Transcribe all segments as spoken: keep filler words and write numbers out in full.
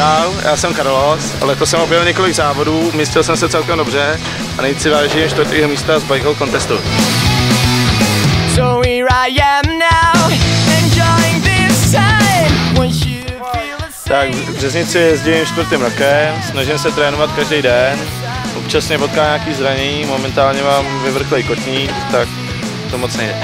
Čau, já jsem Carlos, letos jsem objel několik závodů, umístil jsem se celkem dobře a nejci vážím čtvrtého místa z Bike Hall Contestu. So here I am now, enjoying this time. Tak v Březnici jezdím čtvrtým rokem, snažím se trénovat každý den, občas mě potká nějaký zranění, momentálně mám vyvrchlej kotník, tak to moc nejde.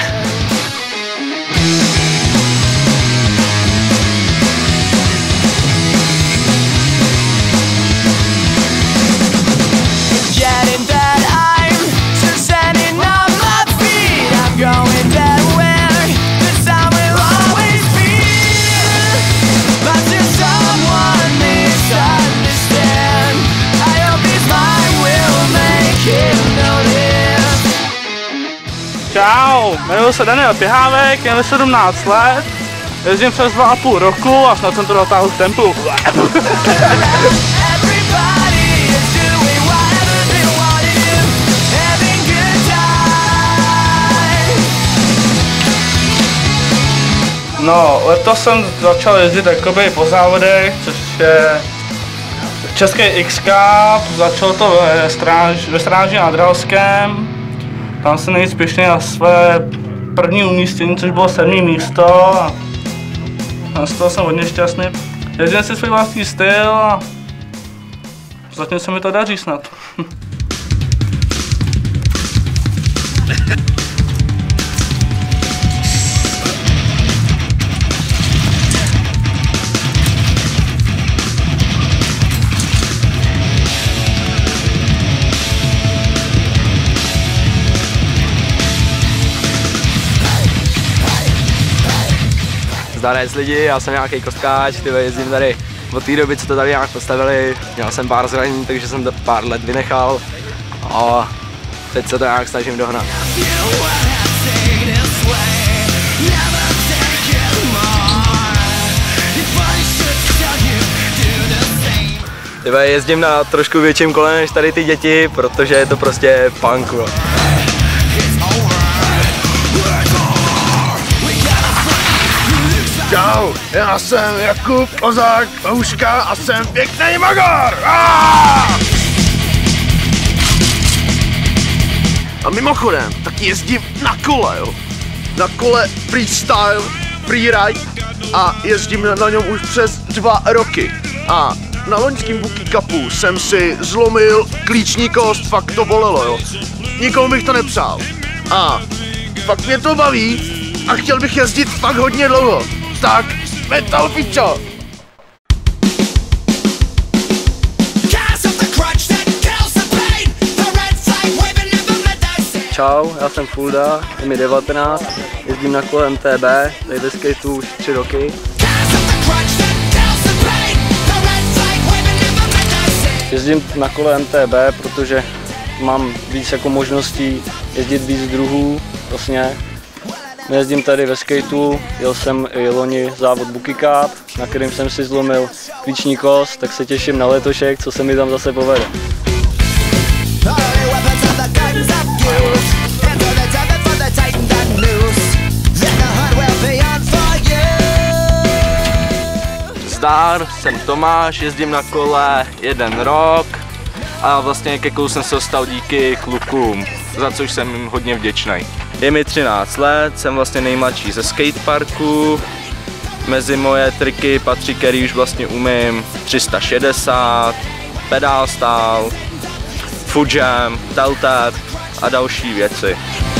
Čau, jmenuji se Daniel Pěhávek, je mi sedmnáct let, jezdím přes dva a půl roku a snad jsem to dotáhl v tempu. No, letos jsem začal jezdit jakoby po závodech, což je Český X Cup, začalo to ve, stráž, ve Stráži nad Drhalskem. Tam jsem nejspěšný na své první umístění, což bylo sedmý místo a z toho jsem hodně šťastný. Jezdím si svůj vlastní styl a zatím se mi to daří snad. Zdarec lidi, já jsem nějaký kostkáč, tyhle jezdím tady od té doby, co to tady nějak postavili. Měl jsem pár zranění, takže jsem to pár let vynechal a teď se to nějak snažím dohnat. Tyhle jezdím na trošku větším kole než tady ty děti, protože je to prostě punk. No. Čau, já jsem Jakub Ozák Houška a jsem pěkný magor! A mimochodem, taky jezdím na kole, jo. Na kole freestyle, freeride a jezdím na něm už přes dva roky. A na loňském Bookie Cupu jsem si zlomil klíční kost, fakt to bolelo, jo. Nikomu bych to nepřál. A fakt mě to baví a chtěl bych jezdit fakt hodně dlouho. Tak, metal pičo! Čau, já jsem Fulda, je mi devatenáct, jezdím na kole M T B, tady ve skateu už tři roky. Jezdím na kole M T B, protože mám víc jako možností jezdit víc druhů, vlastně. Jezdím tady ve skateu, jel jsem i loni závod Bookie Cup, na kterým jsem si zlomil klíční kost, tak se těším na letošek, co se mi tam zase povede. Zdar, jsem Tomáš, jezdím na kole jeden rok a vlastně ke kolu jsem se dostal díky klukům, za což jsem jim hodně vděčný. Je mi třináct let, jsem vlastně nejmladší ze skateparku. Mezi moje triky patří, který už vlastně umím, tři sta šedesát, pedal style, foot jam, tail tap a další věci.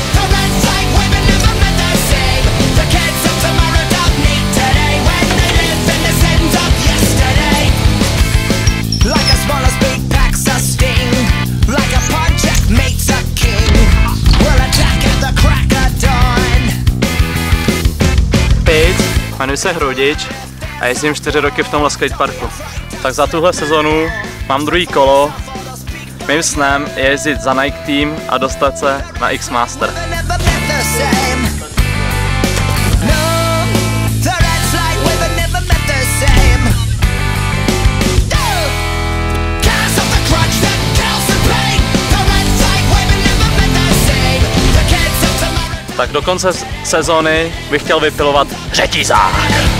Jmenuji se Hrudič a jezdím čtyři roky v tomhle skateparku. Tak za tuhle sezonu mám druhý kolo. Mým snem je jezdit za Nike Team a dostat se na X Master. Tak do konce sezóny bych chtěl vypilovat řetízák.